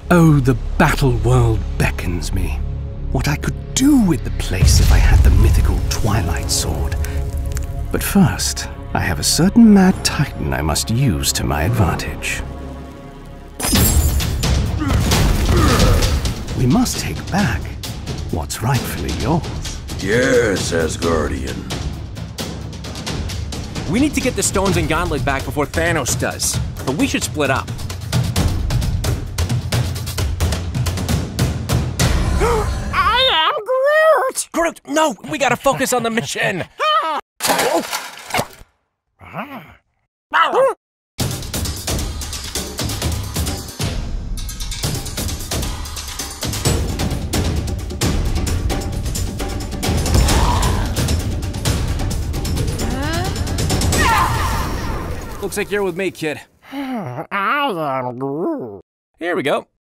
Oh, the Battleworld beckons me. What I could do with the place if I had the mythical Twilight sword. But first, I have a certain mad titan I must use to my advantage. We must take back what's rightfully yours. Yes, Asgardian. We need to get the stones and gauntlet back before Thanos does. But we should split up. I am Groot! Groot, no! We gotta focus on the mission! Looks like you're with me, kid. I am Groot. Here we go.